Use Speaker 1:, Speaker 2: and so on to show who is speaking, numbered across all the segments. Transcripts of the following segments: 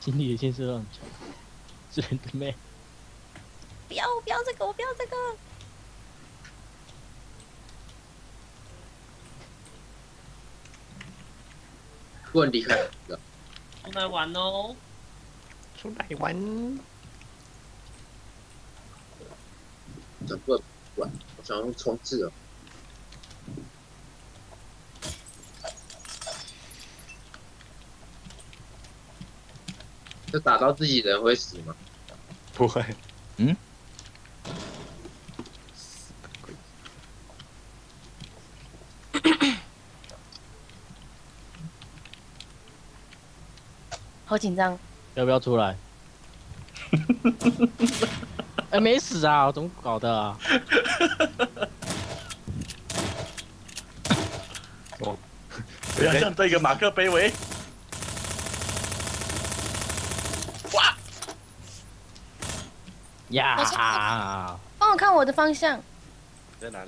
Speaker 1: 心理的建设都很强，真的妹。
Speaker 2: 不要这个，我不要这个。
Speaker 3: 不能离开。
Speaker 4: 出来玩哦！
Speaker 5: 出来玩。
Speaker 3: 怎么玩？我想用冲刺哦。就打到自己人会死吗？
Speaker 5: 不会。
Speaker 6: 嗯。
Speaker 2: 好紧张。
Speaker 1: 要不要出来？哎，没死啊！怎么搞的啊？
Speaker 5: 哦，
Speaker 7: 不要像这个马克杯为。哇！
Speaker 1: 呀！
Speaker 2: 帮我看我的方向。
Speaker 7: 在哪里？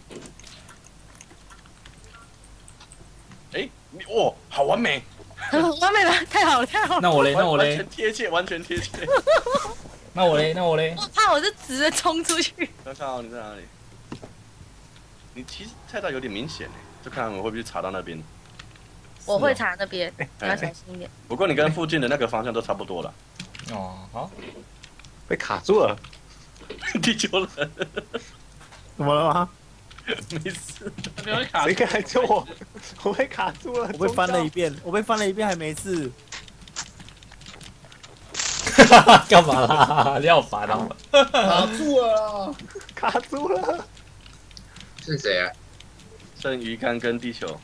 Speaker 7: 哎，你哇，好完美！
Speaker 2: 完美了，太好了，太好了。
Speaker 8: 那我嘞，那我
Speaker 7: 完
Speaker 8: 嘞，
Speaker 7: 全贴切，完全贴切。
Speaker 8: 那我嘞，那我嘞。
Speaker 2: 我怕我是直的冲出去。
Speaker 7: 看看哦，你在哪里？你其实猜到有点明显诶，就看我会不会查到那边。
Speaker 2: 我会查那边，你要小心一点。
Speaker 7: 不过你跟附近的那个方向都差不多了。
Speaker 8: 哦，好。
Speaker 5: 被卡住了。
Speaker 7: 地球人。
Speaker 5: 怎么了吗？
Speaker 7: 没事。
Speaker 4: 没有卡。
Speaker 5: 谁敢来救我？我被卡住了。
Speaker 9: 我被翻了一遍，我被翻了一遍还没事。
Speaker 8: 干嘛啦？你好烦啊！
Speaker 9: 卡住了，
Speaker 5: 卡住了。
Speaker 3: 是谁啊？
Speaker 7: 剩鱼竿跟地球。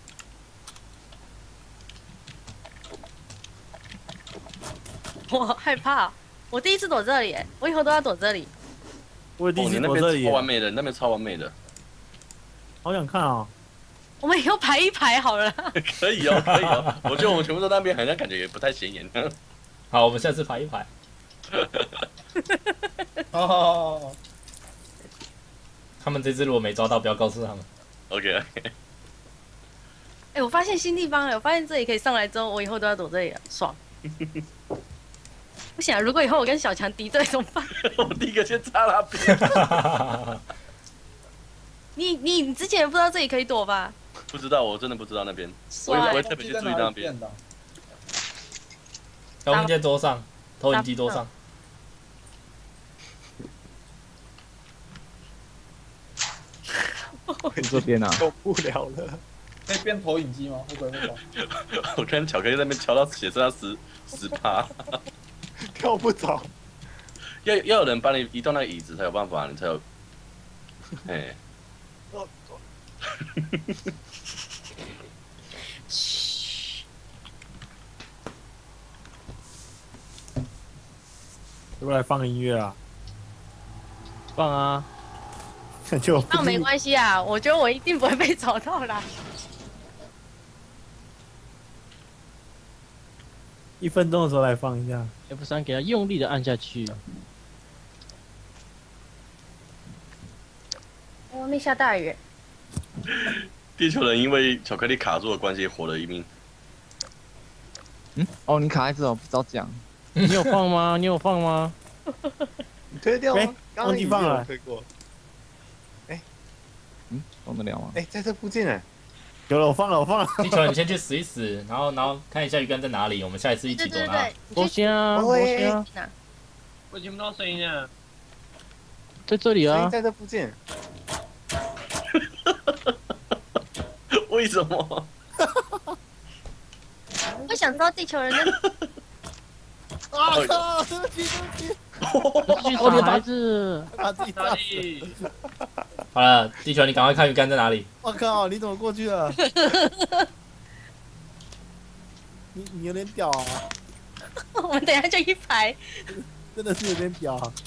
Speaker 2: 我好害怕，我第一次躲这里，我以后都要躲这里。
Speaker 9: 我第一
Speaker 7: 你那
Speaker 9: 次躲这里
Speaker 7: 边超，完美的，那边超完美的。
Speaker 9: 好想看啊！
Speaker 2: 我们以后排一排好了。
Speaker 7: 可以哦，可以哦。我觉得我们全部都那边，好像感觉也不太显眼。
Speaker 8: 好，我们下次排一排。
Speaker 9: 哦，
Speaker 8: 他们这次如果没抓到，不要告诉他们。
Speaker 7: OK。
Speaker 2: 哎，我发现新地方了，我发现这里可以上来之后，我以后都要躲这里了，爽。不行啊，如果以后我跟小强敌对怎么办？
Speaker 7: 我第一个先插那边。
Speaker 2: 你之前也不知道这里可以躲吧？
Speaker 7: 不知道，我真的不知道那边，我
Speaker 2: 帅
Speaker 7: 也不会特别去注意那边。
Speaker 8: 投影机桌上，投影机桌上。
Speaker 6: 这边啊，
Speaker 5: 受不了了。
Speaker 9: 可以变投影机吗？会不会那种？
Speaker 7: 我看巧克力在那边敲到血剩下10%，
Speaker 5: 跳不着。
Speaker 7: 要有人帮你移动那个椅子才有办法，你才有。哎。
Speaker 9: 要不要来放音乐啊？
Speaker 1: 放啊！
Speaker 9: 就
Speaker 2: 放没关系啊，我觉得我一定不会被找到啦。
Speaker 9: 1分钟的时候来放一下。
Speaker 1: F3给它用力的按下去。
Speaker 2: 外面下大雨。
Speaker 7: 地球人因为巧克力卡住的关系，活了一命。
Speaker 6: 嗯，哦，你卡在这哦，不早讲。
Speaker 1: 你有放吗？你有放吗？
Speaker 5: 你推掉吗？
Speaker 9: 忘记放了。
Speaker 5: 推过。哎，
Speaker 6: 嗯，放得了吗？
Speaker 5: 哎，在这附近哎。
Speaker 9: 有了，我放了，我放了。
Speaker 8: 地球，你先去死一死，然后看一下鱼竿在哪里，我们下一次一起躲它。
Speaker 1: 我先啊，我先啊。
Speaker 4: 我听不到声音啊。
Speaker 1: 在这里啊。
Speaker 5: 声音在这附近。
Speaker 7: 为什么？
Speaker 2: 我想知道地球人的。
Speaker 9: 啊靠！对不起，对
Speaker 1: 不起。我的孩子。
Speaker 9: 把自己
Speaker 4: 哪里？
Speaker 8: 好了，地球，你赶快看鱼竿在哪里。
Speaker 9: 我靠！你怎么过去了？你有点屌啊！
Speaker 2: 我们等一下就一排。
Speaker 9: 真的是有点屌啊！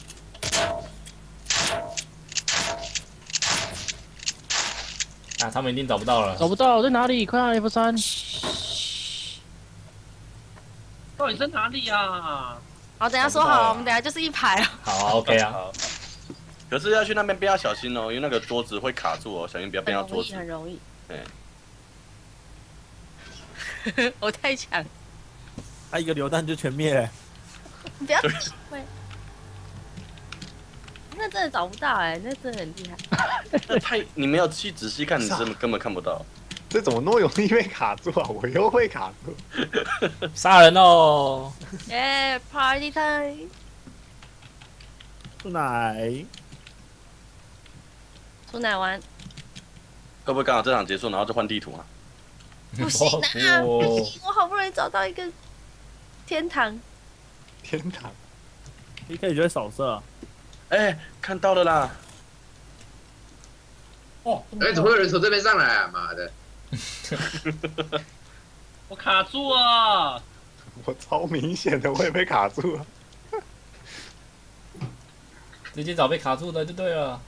Speaker 8: 啊，他们一定找不到了。
Speaker 1: 找不到，在哪里？快按 F3。
Speaker 4: 到底在哪里啊？
Speaker 2: 好，等一下说好，我们等一下就是一排。
Speaker 8: 好啊 ，OK 啊。
Speaker 7: 好。可是要去那边不要小心哦，因为那个桌子会卡住哦，小心不要变到桌子。
Speaker 2: 很容易。
Speaker 7: 对。
Speaker 2: 我太强。
Speaker 9: 他一个榴弹就全灭了。
Speaker 2: 你不要会，那真的找不到哎，那真的很厉害。
Speaker 7: 你没有去仔细看，你真的根本看不到。
Speaker 5: 这怎么那么容易被卡住啊？我又会卡住。
Speaker 8: 杀人哦！
Speaker 2: 耶，Party time！
Speaker 9: 出奶，
Speaker 2: 出奶玩？
Speaker 7: 会不会刚好这场结束，然后就换地图啊？
Speaker 2: 不行啊！
Speaker 8: 哦
Speaker 2: 不行，我好不容易找到一个天堂。
Speaker 5: 天堂，
Speaker 9: 一开始就会扫射。
Speaker 7: 哎，看到了啦！
Speaker 4: 哦，
Speaker 3: 哎，怎么会有人从这边上来啊？妈的！
Speaker 4: 我卡住了。
Speaker 5: 我超明显的，我也被卡住了。
Speaker 8: 直接找被卡住的就对了。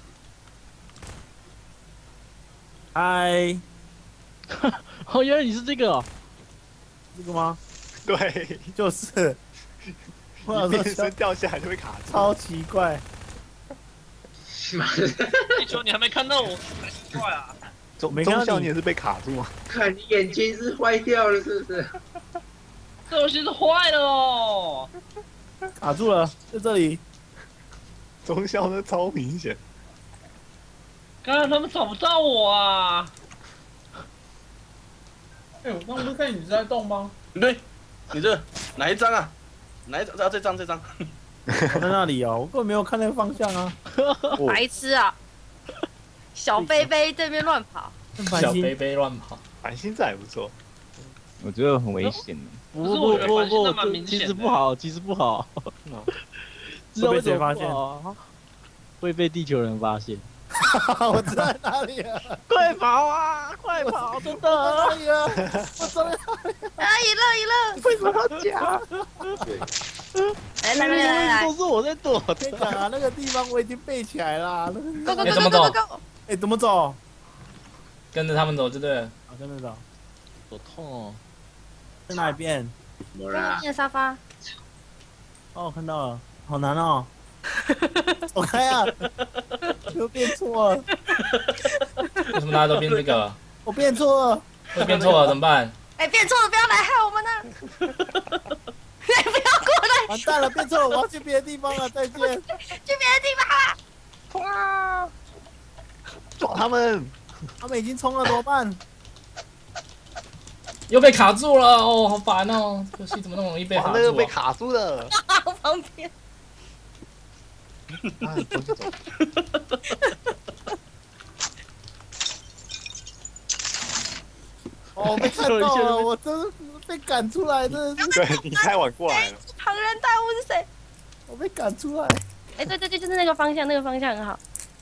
Speaker 9: 嗨，
Speaker 1: 哦，原来你是这个哦。
Speaker 9: 这个吗？
Speaker 5: 对，
Speaker 9: 就是。我想
Speaker 5: 变身
Speaker 9: 说
Speaker 5: 掉下来就会卡住。
Speaker 9: 超奇怪。
Speaker 3: 妈的！
Speaker 4: 地球你还没看到我，才奇怪啊！
Speaker 5: 中校你也是被卡住吗？
Speaker 3: 看你眼睛是坏掉了是不是？
Speaker 4: 这游戏是坏了哦。
Speaker 9: 卡住了，在这里。
Speaker 5: 中校那超明显。
Speaker 4: 刚刚他们找不到我啊！
Speaker 10: 哎，我刚刚不是看你在动吗？
Speaker 7: 对，你这哪一张啊？哪一张？啊，这张。
Speaker 9: 我在那里哦，我根本没有看那个方向啊。
Speaker 2: 白痴啊！小贝贝这边乱跑。
Speaker 8: 小贝贝乱跑。
Speaker 5: 繁星这还不错。
Speaker 6: 我觉得很危险。
Speaker 1: 不，其
Speaker 4: 其
Speaker 1: 实不好，其实不好。
Speaker 9: 会被谁发现？
Speaker 1: 会被地球人发现。
Speaker 9: 我知道在哪里了。
Speaker 1: 快跑啊！快跑！真的。
Speaker 9: 哪里了？我找到哪里？
Speaker 2: 啊，赢了！
Speaker 1: 为什么要讲？
Speaker 2: 来，
Speaker 1: 都是我在躲。
Speaker 9: 我跟你讲啊，那个地方我已经背起来了。
Speaker 2: go！
Speaker 8: 怎么走？
Speaker 9: 哎，怎么走？
Speaker 8: 跟着他们走就对了。
Speaker 9: 啊，跟着走。
Speaker 1: 手痛哦。
Speaker 9: 在哪里变？
Speaker 3: 怎么啦？
Speaker 2: 变沙发。
Speaker 9: 哦，看到了，好难哦。我看呀，又变错了。
Speaker 8: 为什么大家都变这个？
Speaker 9: 我变错了。
Speaker 8: 会变错了怎么办？
Speaker 2: 哎，变错了，不要来害我们呢！哎，不要过来！
Speaker 9: 完蛋了，变错了，我要去别的地方了，再见。
Speaker 2: 去别的地方了！
Speaker 5: 哇！抓他们！
Speaker 9: 他们已经冲了，怎么办？
Speaker 8: 又被卡住了哦，好烦哦！这游戏怎么那么容易被卡住、啊？
Speaker 5: 那个被卡住了。
Speaker 2: 旁边。
Speaker 5: 啊，走。
Speaker 9: 哦，被看到了，我真是被赶出来，真的是。
Speaker 5: 对你太晚过来了。
Speaker 2: 庞然大物是谁？
Speaker 9: 我被赶出来。
Speaker 2: 哎，对，就是那个方向，很好。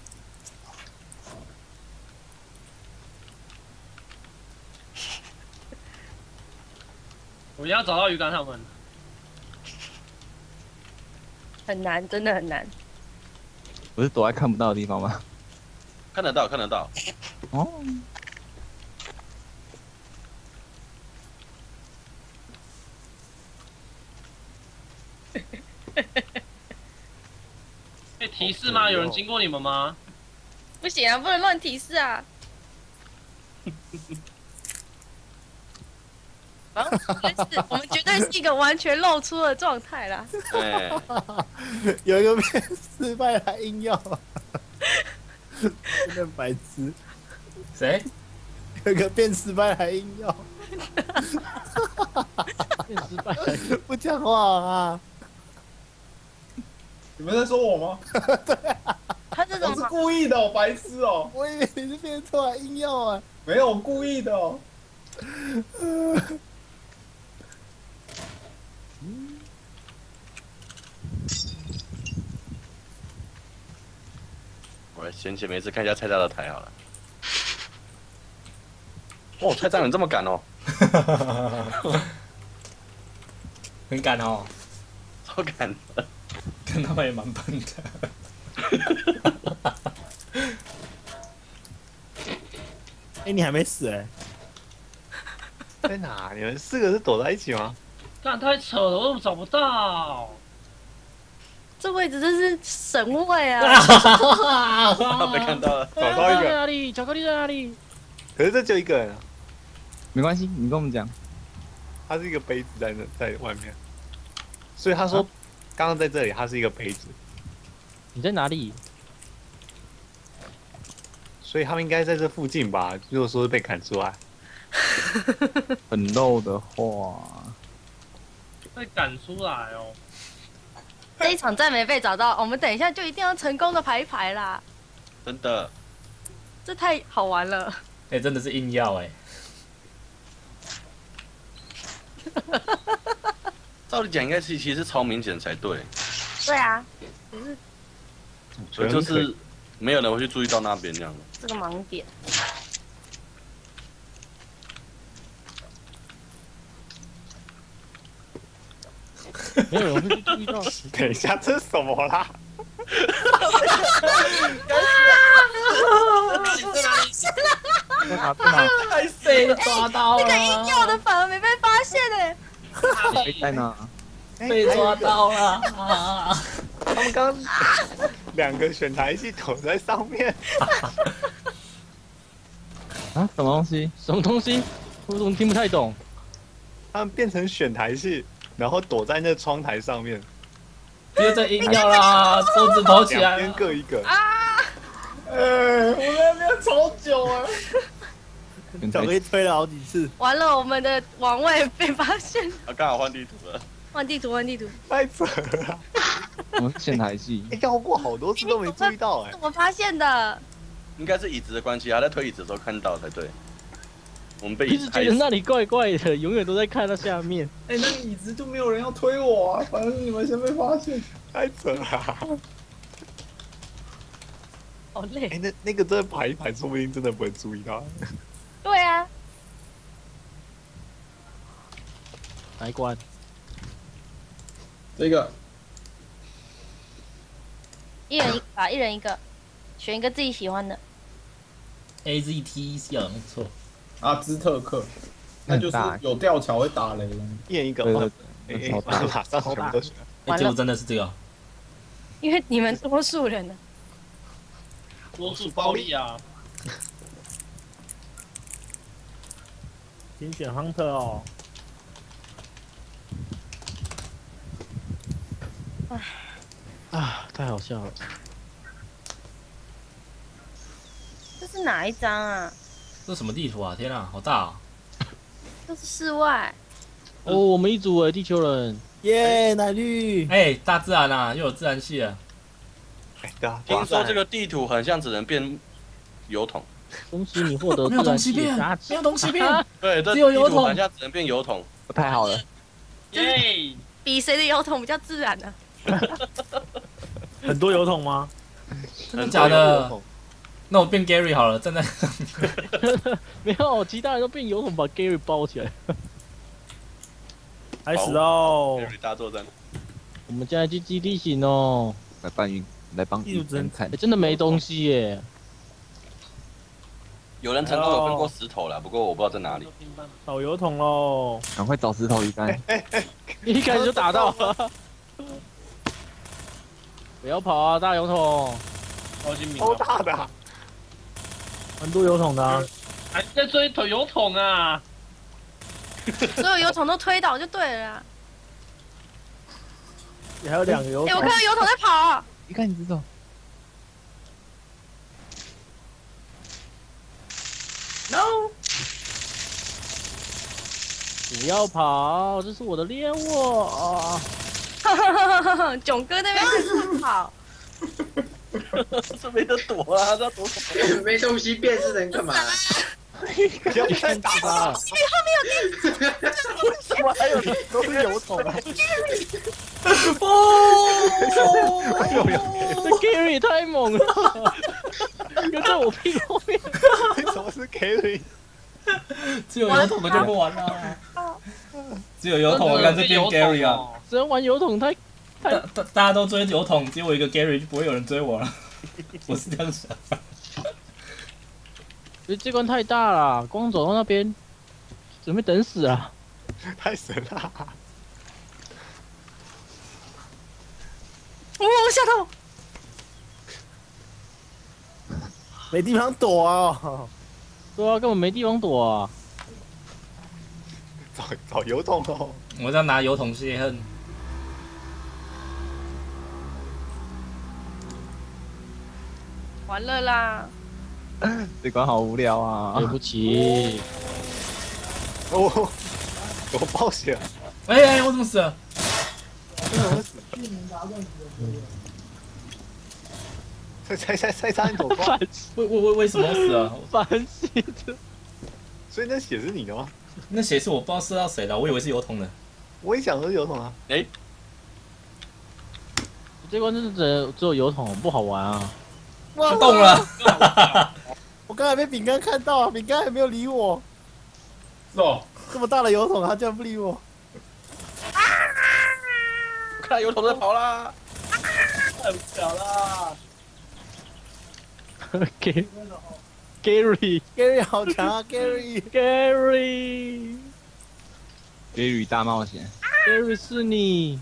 Speaker 4: 我要找到鱼竿他们。
Speaker 2: 很难，真的很难。
Speaker 6: 不是躲在看不到的地方吗？
Speaker 7: 看得到。
Speaker 6: 哦。
Speaker 4: 被提示吗？有人经过你们吗？
Speaker 2: 不行啊，不能乱提示啊。我们绝对是一个完全露出的状态啦。
Speaker 7: 哎，
Speaker 9: 有一个变失败还硬要，真的白痴。
Speaker 8: 谁？
Speaker 9: 有一个变失败还硬要，
Speaker 1: 变失败
Speaker 9: 不讲话啊！
Speaker 10: 你们在说我吗？
Speaker 9: 对啊，
Speaker 2: 他这种
Speaker 10: 我是故意的，白痴哦！
Speaker 9: 我以为你是变错还硬要啊！
Speaker 10: 没有，故意的哦。
Speaker 7: 我闲闲没事看一下蔡大的台好了。哦，蔡大人这么赶哦，
Speaker 8: 很赶哦，
Speaker 7: 超赶的。
Speaker 8: 跟他们也蛮笨的。
Speaker 9: 哎，你还没死哎？
Speaker 5: 在哪？你们4个是躲在一起吗？
Speaker 4: 干太扯了，我怎么找不到？
Speaker 2: 这位置真是神位啊！
Speaker 7: 被看到了，
Speaker 5: 找到一个。
Speaker 1: 在哪里？巧克力在哪里？
Speaker 5: 可是这就一个人啊。
Speaker 6: 没关系，你跟我们讲。
Speaker 5: 它是一个杯子在外面，所以他说刚刚在这里，它是一个杯子，
Speaker 1: 你在哪里？
Speaker 5: 所以他们应该在这附近吧？如果说是被砍出来，
Speaker 6: 很漏的话，
Speaker 4: 被赶出来哦。
Speaker 2: 这一场再没被找到，我们等一下就一定要成功的排一排啦！
Speaker 7: 真的。
Speaker 2: 这太好玩了。
Speaker 8: 哎，真的是硬要哎。
Speaker 7: 照理讲应该是其实超明显才对，
Speaker 2: 对啊，只是
Speaker 7: 所以就是没有人会去注意到那边这样。
Speaker 2: 这个盲点。
Speaker 1: 没有人会去注意到。
Speaker 5: 等一下，这是什么啦？
Speaker 6: 在哪？在哪？
Speaker 8: 被抓到
Speaker 2: 那个硬要的反而没被发现哎。
Speaker 6: 在哪？
Speaker 8: 被抓到了！
Speaker 5: 他们刚2个选台系躲在上面，
Speaker 6: 啊？什么东西？
Speaker 1: 什么东西？我怎么听不太懂？
Speaker 5: 他们变成选台系，然后躲在那窗台上面，
Speaker 8: 别再硬要啦，手指头起来
Speaker 5: 两边各一个。
Speaker 10: 我在那边超久啊！
Speaker 9: 巧克力推了好几次，
Speaker 2: 完了，我们的王位被发现。
Speaker 7: 刚好换地图了。
Speaker 2: 换地图，换地图。
Speaker 5: 太扯了！
Speaker 6: 我们现台戏，
Speaker 5: 要过好多次都没注意到哎、
Speaker 2: 是我发现的。
Speaker 7: 应该是椅子的关系啊，在推椅子的时候看到才对。我们被
Speaker 1: 一直
Speaker 7: 椅子害死。
Speaker 1: 觉得那里怪怪的，永远都在看到下面。
Speaker 10: 哎、那个椅子就没有人要推我啊，反正你们先被发现。
Speaker 5: 太扯了！
Speaker 2: 好累。
Speaker 5: 哎、那个真的排一排，说不定真的不会注意到。
Speaker 2: 对啊，
Speaker 1: 哪一关？
Speaker 10: 这个
Speaker 2: 一人一个吧，一人一个，选一个自己喜欢的。
Speaker 8: AZT 小没错。
Speaker 10: 阿兹特克，那就是有吊桥会打雷的。
Speaker 5: 一人一个，
Speaker 6: 对
Speaker 5: 哦
Speaker 6: 对
Speaker 5: 哎马上全部都选。
Speaker 8: 哎，结果真的是这个。
Speaker 2: 因为你们多数人呢。
Speaker 4: 多数暴力啊！
Speaker 9: 请选 Hunter 哦。
Speaker 1: 啊，太好笑了！
Speaker 2: 这是哪一张啊？
Speaker 8: 这是什么地图啊？天啊，好大啊！
Speaker 2: 这是室外。
Speaker 1: 哦，我们一组哎，地球人。
Speaker 9: 耶，奶绿。
Speaker 8: 哎，大自然啊，又有自然系了。
Speaker 5: 哎，对啊，
Speaker 7: 听说这个地图很像只能变油桶。
Speaker 1: 恭喜你获得
Speaker 8: 没有
Speaker 1: 自然
Speaker 8: 东西变
Speaker 1: 系的加，持
Speaker 8: 没有东西变。
Speaker 7: 对，这地图
Speaker 8: 只有油桶
Speaker 7: 很像只能变油桶。
Speaker 6: 太好了，
Speaker 4: 耶！
Speaker 2: 比谁的油桶比较自然呢、
Speaker 9: 很多油桶吗？
Speaker 8: 真的假的？那我变 Gary 好了，站在上面。
Speaker 1: 没有，其他人都变油桶把 Gary 包起来。
Speaker 9: 开始哦。
Speaker 7: 大作战。
Speaker 1: 我们现在去基地行哦。
Speaker 6: 来搬运，来帮
Speaker 9: 地图真
Speaker 6: 看
Speaker 1: 哎，。真的没东西耶。
Speaker 7: 有人成功有分过石头啦，不过我不知道在哪里。
Speaker 9: 找油桶喽。
Speaker 6: 赶快找石头鱼竿。
Speaker 1: 一开始就打到了。不要跑啊，大油桶！
Speaker 4: 超精明
Speaker 5: 超大的啊，
Speaker 9: 很多油桶的啊。
Speaker 4: 还在追头油桶啊！
Speaker 2: 所有油桶都推倒就对了啦。
Speaker 9: 也还有2个油
Speaker 2: 哎、
Speaker 9: 桶。
Speaker 2: 我看到油桶在跑、啊。
Speaker 6: 一看你知道，
Speaker 2: No，
Speaker 1: 不要跑，这是我的猎物啊！
Speaker 2: 囧哥那边开始跑。
Speaker 7: 这没得躲啊，这要躲什么？
Speaker 3: 没东西变是能干嘛？
Speaker 5: 不要再打了。
Speaker 7: 为什么还有
Speaker 5: 都是油桶啊！
Speaker 1: 这 Gary 太猛了，跟在我屁股后面。
Speaker 5: 为什么是 Kerry？
Speaker 8: 只有油桶的就不玩了。只有油桶，我看这边 Gary 啊。
Speaker 1: 只能玩油桶太
Speaker 8: 大家都追油桶，只有我一个 Gary，就不会有人追我了。我是这样想。
Speaker 1: 这关太大了，光走到那边，准备等死啊！
Speaker 5: 太神了！
Speaker 2: 哦，吓到！
Speaker 9: 没地方躲啊！
Speaker 1: 对啊，根本没地方躲啊！
Speaker 5: 找油桶哦。
Speaker 8: 我在拿油桶泄恨。
Speaker 2: 完了啦！
Speaker 6: 这关好无聊啊！
Speaker 1: 对不起，
Speaker 5: 哦，有冒险，
Speaker 8: 哎，我怎么死了？
Speaker 5: 再差一朵光，
Speaker 8: 为什么死了？
Speaker 1: 烦死的。
Speaker 5: 所以那血是你的吗？
Speaker 8: 那血是我不知道射到谁的，我以为是油桶的。
Speaker 5: 我也想说油桶啊。
Speaker 1: 这关真的只有油桶，不好玩啊。
Speaker 8: 它动了。
Speaker 9: 我刚才被饼干看到，饼干还没有理我。
Speaker 10: 是哦，
Speaker 9: 这么大的油桶，他居然不理我。
Speaker 7: 我看到油桶在跑啦，
Speaker 9: 太无聊了。
Speaker 1: Gary
Speaker 9: Gary 好强啊 ，Gary。
Speaker 6: Gary 大冒险。
Speaker 1: Gary 是你。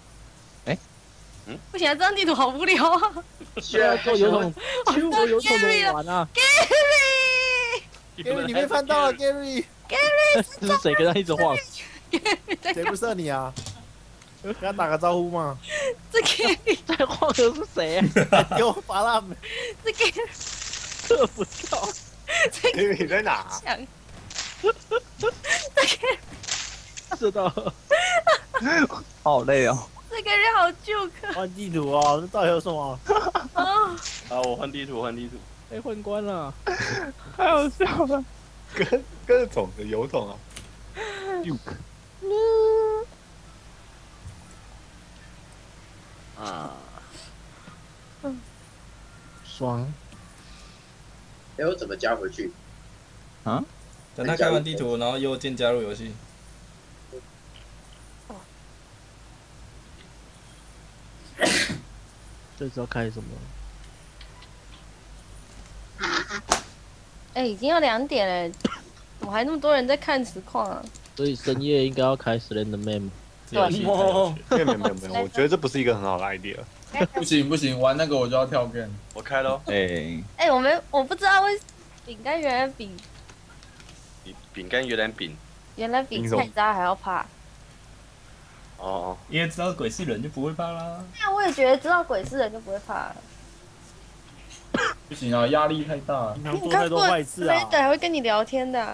Speaker 2: 不行啊，这张地图好无聊啊
Speaker 1: 需要做油桶，做油桶怎么玩啊
Speaker 9: Gary，你被翻到了 ，Gary。
Speaker 1: 这是谁跟他一直晃？
Speaker 9: 谁不射你啊？跟他打个招呼嘛。
Speaker 2: 这 Gary
Speaker 1: 在晃的是谁啊？
Speaker 9: 给我拔蜡没？
Speaker 2: 这 Gary
Speaker 1: 射不到。
Speaker 2: 这
Speaker 5: Gary 在哪？
Speaker 2: 强，
Speaker 1: 射到了。
Speaker 6: 好累哦。
Speaker 2: 这 Gary 好旧可
Speaker 9: 换地图哦，这到底有什么？
Speaker 2: 啊！
Speaker 7: 好，我换地图，换地图。
Speaker 1: 被混关了。
Speaker 6: 太好笑了。
Speaker 5: 各种的油桶啊。
Speaker 7: 啊，
Speaker 1: 爽。
Speaker 3: 哎，我怎么加回去？
Speaker 6: 啊？
Speaker 8: 等他开完地图，然后右键加入游戏。
Speaker 1: 这知道开什么？
Speaker 2: 哎，已经要2点了，怎么还那么多人在看实况啊？
Speaker 1: 所以深夜应该要开 Slenderman。
Speaker 8: 游戏
Speaker 5: 没有，我觉得这不是一个很好的 idea。
Speaker 10: 不行，玩那个我就要跳 game。
Speaker 7: 我开喽。
Speaker 2: 哎，我不知道饼干原来比
Speaker 7: 饼干原来比
Speaker 2: 菜渣还要怕。
Speaker 7: 哦，
Speaker 8: 因为知道鬼是人就不会怕啦。
Speaker 2: 那我也觉得知道鬼是人就不会怕了。
Speaker 10: 不行啊，压力太大了。
Speaker 9: 平常做太多坏事啊。
Speaker 2: 还会跟你聊天的啊。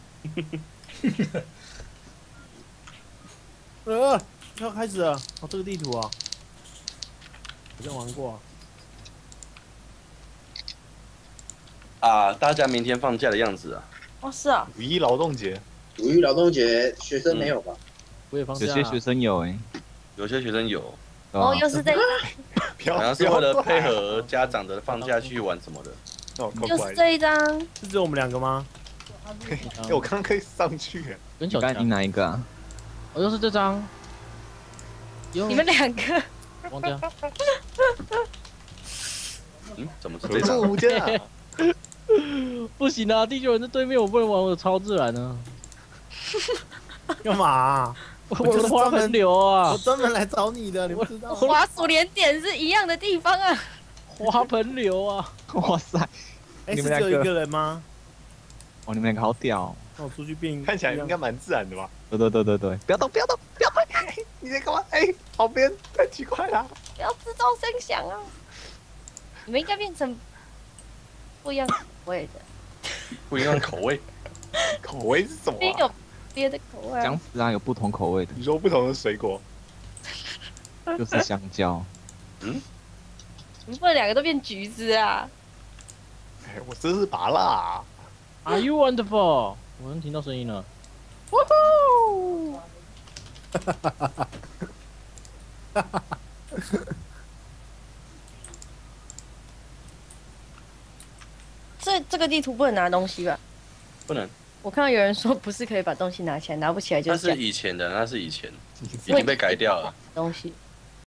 Speaker 9: 要开始了。哦，这个地图啊，好像玩过啊。
Speaker 7: 啊，大家明天放假的样子啊。
Speaker 2: 哦，是啊。
Speaker 5: 五一劳动节，
Speaker 3: 学生没有吧？
Speaker 1: 我也放假。
Speaker 6: 有些学生有
Speaker 7: 有些学生有。
Speaker 2: 哦，又是这个。
Speaker 7: 好像是为了配合家长的放假去玩什么的。
Speaker 2: 又是这一张。
Speaker 9: 是只有我们2个吗？
Speaker 5: 我刚刚可以上去。
Speaker 1: 跟小
Speaker 6: 刚赢哪一个啊？
Speaker 1: 我又是这张。
Speaker 2: 你们2个。
Speaker 1: 忘掉。
Speaker 7: 怎么是这张？
Speaker 5: 无间啊！
Speaker 1: 不行啊，地球人在对面，我不能玩我的超自然啊。
Speaker 9: 干嘛啊？
Speaker 1: 我的花盆流啊！
Speaker 9: 我专门来找你的，你不知道？
Speaker 2: 滑鼠连点是一样的地方啊。
Speaker 1: 花盆流啊！
Speaker 6: 哇塞！
Speaker 9: 哎，是只有1个人吗？
Speaker 6: 哦，你们2个好屌！
Speaker 9: 那我出去变。
Speaker 5: 看起来应该蛮自然的吧？
Speaker 6: 对，不要动！
Speaker 5: 你在干嘛？旁边太奇怪了。
Speaker 2: 不要制造声响啊！你们应该变成不一样口味的。
Speaker 7: 不一样口味。
Speaker 5: 口味是什么？
Speaker 2: 有别的口味啊。
Speaker 6: 姜丝啊，有不同口味的。
Speaker 5: 你说不同的水果。
Speaker 6: 就是香蕉。
Speaker 2: 你们不能2个都变橘子啊！
Speaker 5: 我这是拔蜡。
Speaker 1: Are you wonderful？ 我能听到声音了。
Speaker 2: 呜呼！这个地图不能拿东西吧？
Speaker 7: 不能。
Speaker 2: 我看到有人说不是可以把东西拿起来，拿不起来就是。
Speaker 7: 那是以前的，已经被改掉了。
Speaker 2: 东西。